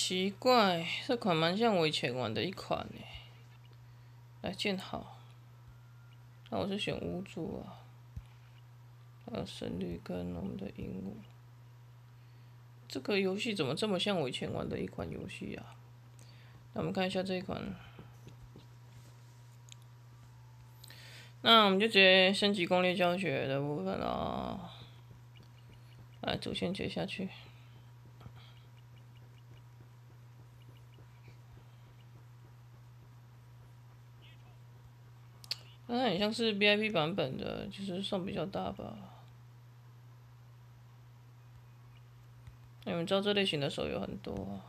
奇怪，这款蛮像我以前玩的一款诶。来建好，那我是选屋主啊，还有胜率跟我们的鹦鹉。这个游戏怎么这么像我以前玩的一款游戏啊？那我们看一下这一款。那我们就直接升级攻略教学的部分啦。来，主线接下去。它很像是 VIP 版本的，就是算比较大吧。你们知道这类型的手游很多啊。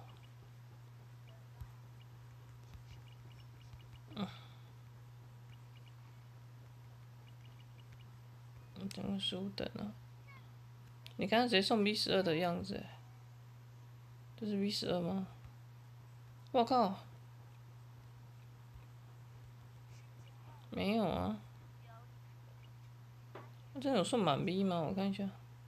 等个15等啊！你看他直接送 V12的样子，这是 V12吗？我靠！没有啊，他真的有送满 V 吗？我看一下。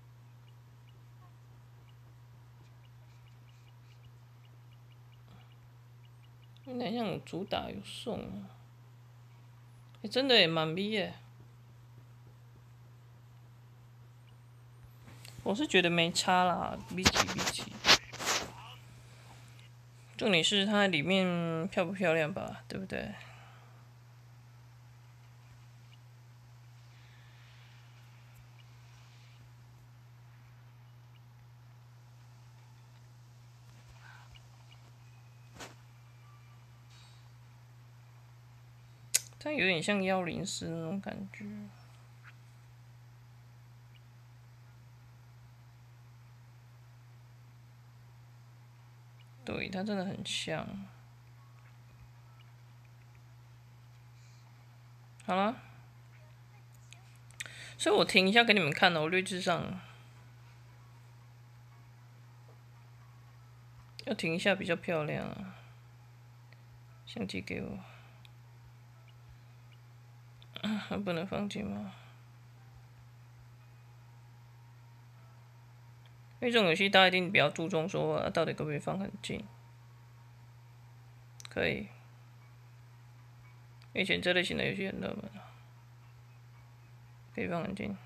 有点像主打有送啊。真的也满 V 耶！我是觉得没差啦，V 起 V 起。重点是它里面漂不漂亮吧，对不对？它有点像104那种感觉。对，它真的很像。好了，所以我停一下给你们看了，我略智上要停一下比较漂亮啊。相机给我，还不能放近吗？因为这种游戏大家一定比较注重说到底可不可以放很近。可以，以前这类型的游戏很热门，可以放很近。